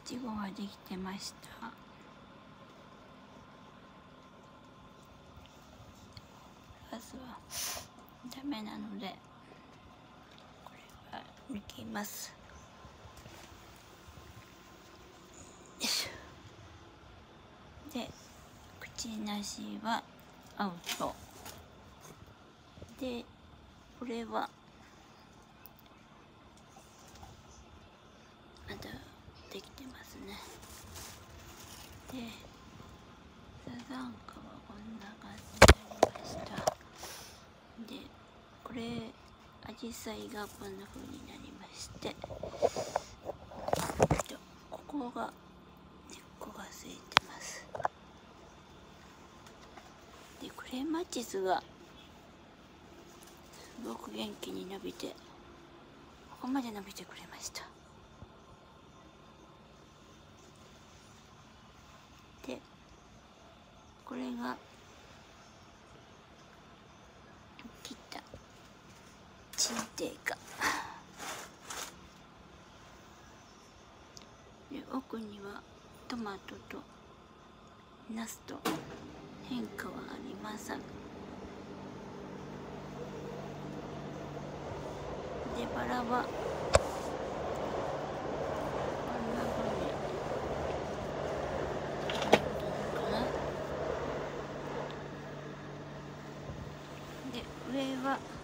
ちごができてました。ガスはダメなのでこれは抜きます。で口なしはアウトで、これはまだできてますね。でサザンカはこんな感じになりました。でこれアジサイがこんな風になりまして、ここが根っこがついてます。でクレマチスがすごく元気に伸びて、ここまで伸びてくれました。でこれが切ったチンテイカで、奥にはトマトとナスと変化はありません。でバラはこんな風になるかな。で上は